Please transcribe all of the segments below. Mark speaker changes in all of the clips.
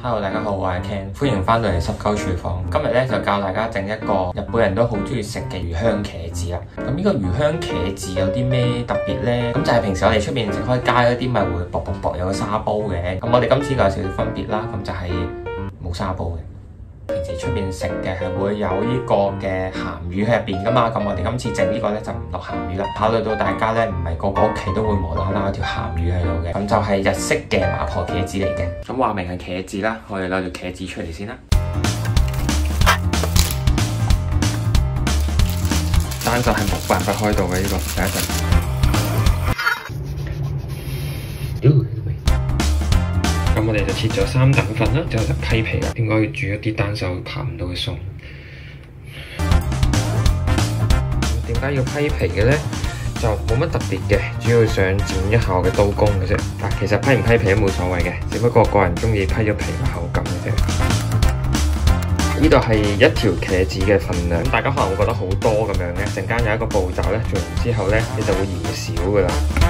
Speaker 1: Hello， 大家好，我係 Ken， 歡迎翻到嚟濕鳩廚房。今日咧就教大家整一個日本人都好中意食嘅魚香茄子啦。咁呢個魚香茄子有啲咩特別呢？咁就係平時我哋出邊食開街嗰啲咪會薄薄薄有個沙煲嘅。咁我哋今次有少少分別啦，咁就係冇沙煲嘅。平時出邊食嘅係會有呢個嘅鹹魚喺入邊噶嘛，咁我哋今次整呢個咧就唔落鹹魚啦。考慮到大家咧唔係個個屋企都會無啦啦有條鹹魚喺度嘅，咁就係日式嘅麻婆茄子嚟嘅。咁話明係茄子啦，我哋攞條茄子出嚟先啦。單就係冇辦法開到嘅呢個，等一陣。咁我哋就切咗3等份啦，之後就批皮啦。應該煮一啲單手拍唔到嘅餸。點解要批皮嘅呢？就冇乜特別嘅，主要想剪一下我嘅刀工嘅啫。但其實批唔批皮都冇所謂嘅，只不過個人中意批咗皮嘅口感嘅啫。呢度係1條茄子嘅份量，大家可能會覺得好多咁樣嘅。陣間有一個步驟咧，做完之後咧，你就會嫌少噶啦。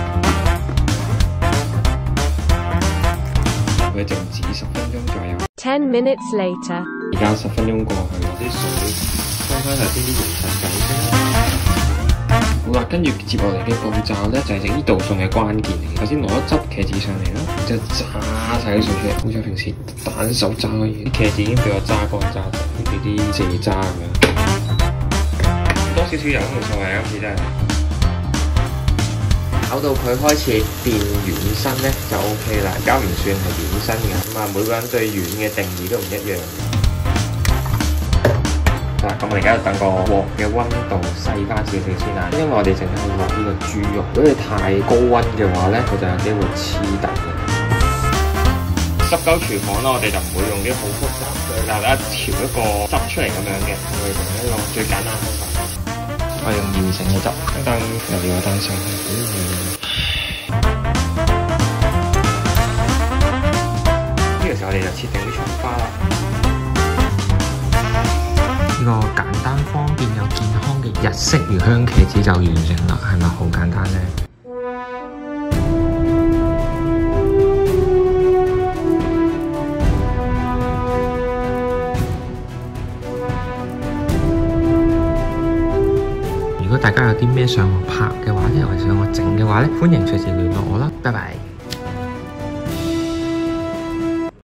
Speaker 1: 佢靜止10分鐘左右。
Speaker 2: 10 minutes later。
Speaker 1: 而家10分鐘過去，攞啲水翻頭先啲鹽實走先。好啦，跟住接落嚟嘅步驟咧，就係整呢道餸嘅關鍵嚟。首先攞一執茄子上嚟啦，然之後揸晒啲水出嚟，好似平時單手揸嘅嘢。啲茄子已經俾我揸乾揸淨，俾啲蔗渣咁樣。多少少油都冇所謂啊，今次真係。搞到佢開始變軟身咧就 OK 啦，而家唔算係軟身嘅，咁啊每個人對軟嘅定義都唔一樣。嗱，咁我而家就等個鑊嘅溫度細翻少少先啦，因為我哋淨係落呢個豬肉，如果你太高溫嘅話咧，佢就有機會黐底嘅。濕鳩廚房啦，我哋就唔會用啲好複雜嘅，大家調一個汁出嚟咁樣嘅，我哋用一個最簡單方法。我用現成嘅汁，等又要單手。呢個時候我哋就切定啲葱花啦。呢個簡單方便又健康嘅日式魚香茄子就完成啦，係咪好簡單呢？如果大家有啲咩想我拍嘅話咧，或者想我整嘅話咧，歡迎隨時聯絡我啦，拜拜。